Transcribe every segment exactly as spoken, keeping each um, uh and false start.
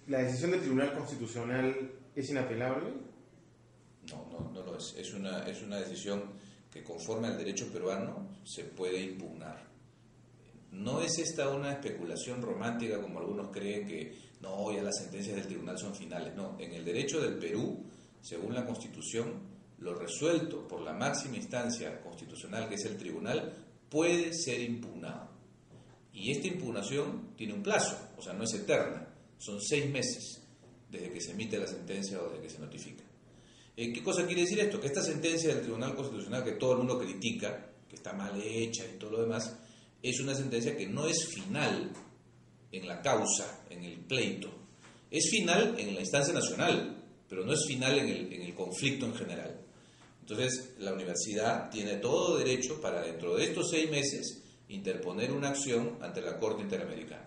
¿La decisión del Tribunal Constitucional es inapelable? No, no, no lo es. Es una, es una decisión que conforme al derecho peruano se puede impugnar. No es esta una especulación romántica como algunos creen que no, ya las sentencias del tribunal son finales. No, en el derecho del Perú, según la Constitución, lo resuelto por la máxima instancia constitucional, que es el tribunal, puede ser impugnado. Y esta impugnación tiene un plazo, o sea, no es eterna, son seis meses desde que se emite la sentencia o desde que se notifica. Eh, ¿Qué cosa quiere decir esto? Que esta sentencia del Tribunal Constitucional, que todo el mundo critica, que está mal hecha y todo lo demás, es una sentencia que no es final en la causa, en el pleito. Es final en la instancia nacional, pero no es final en el, en el conflicto en general. Entonces, la universidad tiene todo derecho para, dentro de estos seis meses, interponer una acción ante la Corte Interamericana.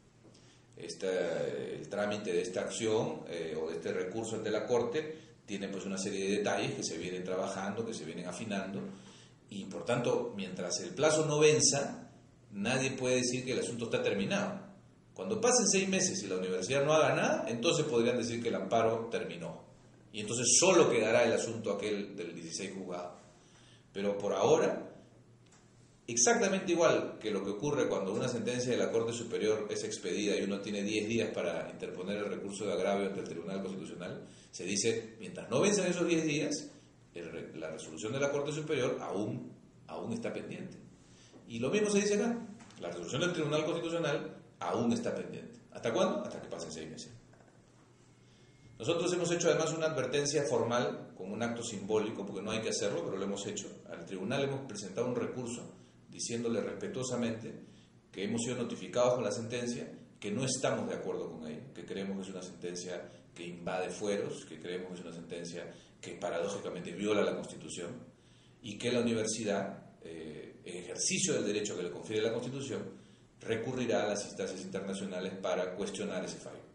Este, el trámite de esta acción eh, o de este recurso ante la Corte tiene pues una serie de detalles que se vienen trabajando, que se vienen afinando, y por tanto, mientras el plazo no venza, nadie puede decir que el asunto está terminado. Cuando pasen seis meses y la universidad no haga nada, entonces podrían decir que el amparo terminó. Y entonces solo quedará el asunto aquel del dieciséis juzgado. Pero por ahora, exactamente igual que lo que ocurre cuando una sentencia de la Corte Superior es expedida y uno tiene diez días para interponer el recurso de agravio ante el Tribunal Constitucional, se dice, mientras no venzan esos diez días, el, la resolución de la Corte Superior aún, aún está pendiente. Y lo mismo se dice acá, la resolución del Tribunal Constitucional aún está pendiente. ¿Hasta cuándo? Hasta que pasen seis meses. Nosotros hemos hecho además una advertencia formal, como un acto simbólico, porque no hay que hacerlo, pero lo hemos hecho. Al tribunal hemos presentado un recurso diciéndole respetuosamente que hemos sido notificados con la sentencia, que no estamos de acuerdo con ella, que creemos que es una sentencia que invade fueros, que creemos que es una sentencia que paradójicamente viola la Constitución, y que la universidad, eh, en ejercicio del derecho que le confiere la Constitución, recurrirá a las instancias internacionales para cuestionar ese fallo.